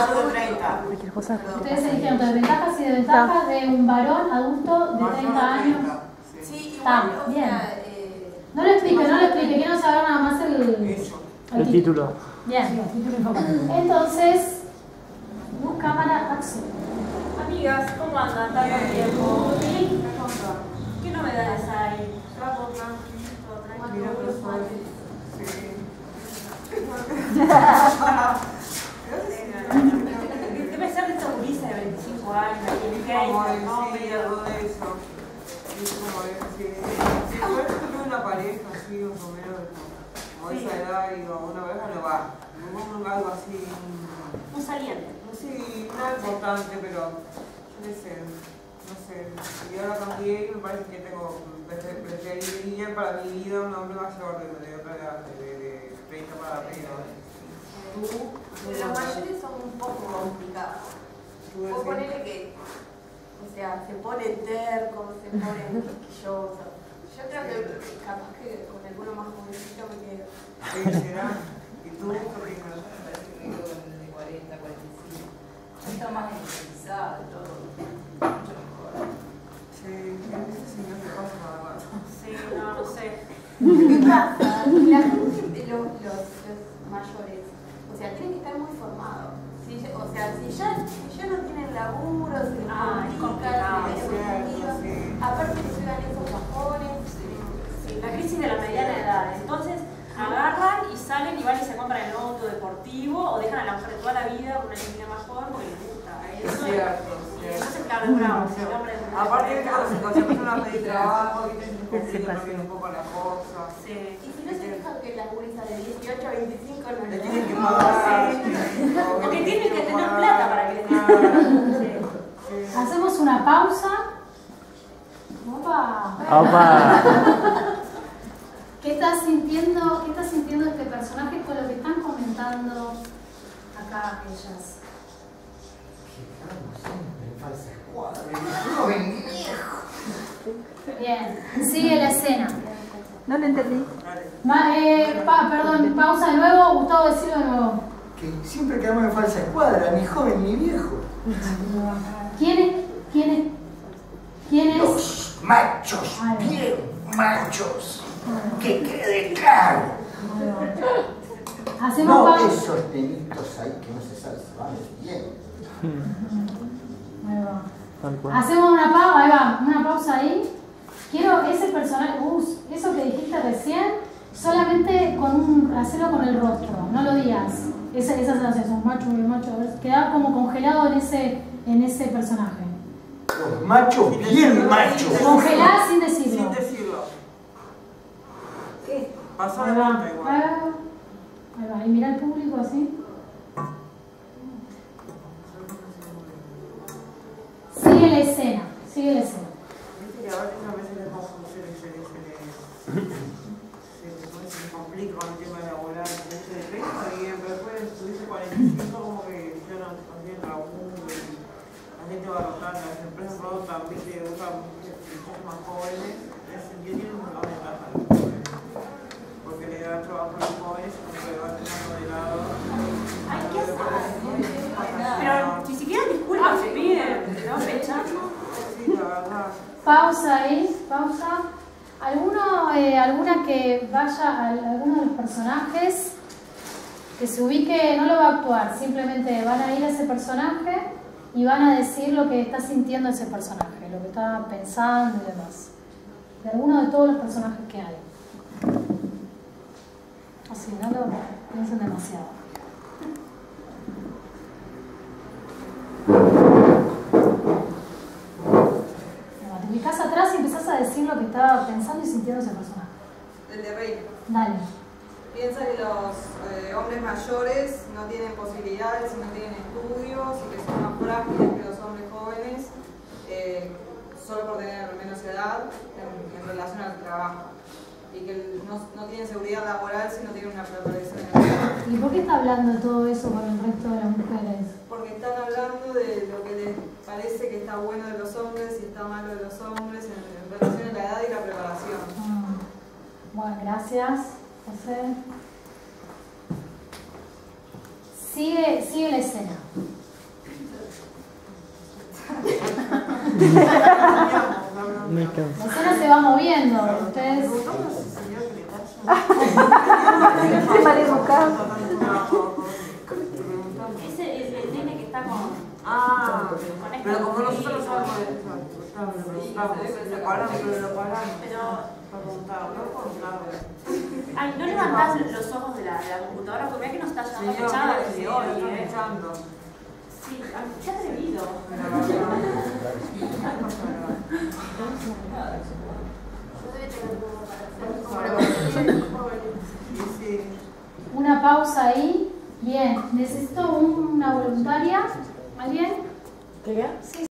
Cualquier cosa. Ustedes eligieron de ventajas y desventajas de un varón adulto de 30 años. Sí, Está igual, bien. No lo explique, quiero saber nada más El título. Bien, título informativo. Entonces, luz, cámara, acción. Amigas, ¿cómo andan? ¿Tanto tiempo? ¿Sí? ¿Qué novedades hay? todo tranquilo, todo suave. Debe ser de estos gurises de 25 años, que Sí, algo de eso. Sí, como decir, si yo tuve una pareja así, más o menos, como esa edad, y una pareja no va. No algo así. un saliente. Sí, nada importante, pero yo qué sé, no sé. Y ahora cambié y me parece que preferiría para mi vida un hombre mayor de otra edad, de 30 para arriba. Los mayores son un poco complicados. Vos ponele que, o sea, se pone terco, se pone quisquilloso. Yo creo que capaz que con alguno más jovencito me quedo. Sí, será. ¿Y tú qué opinas? Parece que me quedo con el de 40, 45. Está más energizado, todo. Mucho mejor. Sí, ese señor le pasa nada más. Sí, no sé. ¿Qué pasa? La gente, los mayores, o sea, tienen que estar muy formados. O sea, si ya no tienen laburo, se les es complicado. Aparte que llegan esos bajones. Sí, la crisis de la mediana edad. Entonces, agarran y salen y van y se compran el auto deportivo o dejan a la mujer de toda la vida con una niña más joven porque les gusta. Es cierto. Entonces, claro, es bravo. Si el hombre Aparte de que cuando se empiezan a pedir trabajo, se complica un poco la cosa. Sí. Y si no se fijan que las gurisas de 18 a 25 no Le les tienen que pagar. Porque tienen que tener plata para que les den. Hacemos una pausa. ¡Opa! ¡Opa! ¿Qué está sintiendo este personaje con lo que están comentando acá ellas? Bien, sigue la escena. No lo entendí. Perdón, pausa de nuevo. Gustavo, decirlo de nuevo. Que siempre quedamos en falsa escuadra, ni joven ni viejo. ¿Quién es? Los machos, bien machos. Que quede claro. Hacemos No pausa. esos nenitos ahí que no se sabe si van bien. Hacemos una pausa, ahí va, una pausa ahí. Quiero ese personaje, eso que dijiste recién, solamente hacerlo con el rostro, no lo digas. Esa sensación, macho, queda como congelado en ese personaje. Los machos, bien machos. Congelada sin decirlo. Sin decirlo. Pasó de Ahí va, vuelta igual. ahí va, y mira al público así. Sigue la escena. Viste que a veces les pasa, se complica con el tema laboral. De 30 bien, pero después tuviste 45 como que ya no tienen laburo y la gente va rotando, las empresas rotan, viste, buscan muchachos más jóvenes, tienen una ventaja a los jóvenes, porque le dan trabajo a los jóvenes y como que van dejando de lado. Ay, ¿qué sabe? Pero ni siquiera disculpas se piden, ¿no? Fechando. Sí, la verdad. Pausa ahí, pausa. Alguno que vaya, alguno de los personajes que se ubique, no lo va a actuar, simplemente van a ir a ese personaje y van a decir lo que está sintiendo ese personaje, lo que está pensando y demás. De alguno de todos los personajes que hay. Así, no lo piensen demasiado. Te ubicás atrás y empezás a decir lo que estaba pensando y sintiendo ese personaje. El de Reina. Dale. Piensa que los hombres mayores no tienen posibilidades y no tienen estudios y que son más frágiles que los hombres jóvenes solo por tener menos edad en relación al trabajo. Y que no tienen seguridad laboral si no tienen una preparación escolar. ¿Y por qué está hablando de todo eso con el resto de las mujeres? Porque están hablando de lo que les parece que está bueno de los hombres y está malo de los hombres en relación a la edad y la preparación. Bueno, gracias, José. Sigue la escena. Me canso. La escena se va moviendo. Ustedes. Maleducado. Ese es el nene que está con... pero como nosotros no sabemos de eso, lo paramos. Pero... Ay, no levantás los ojos de la computadora porque ve que nos está llevando fechada desde hoy, Sí, qué atrevido. Una pausa ahí. Bien, necesito una voluntaria. ¿Alguien? ¿Qué? Sí.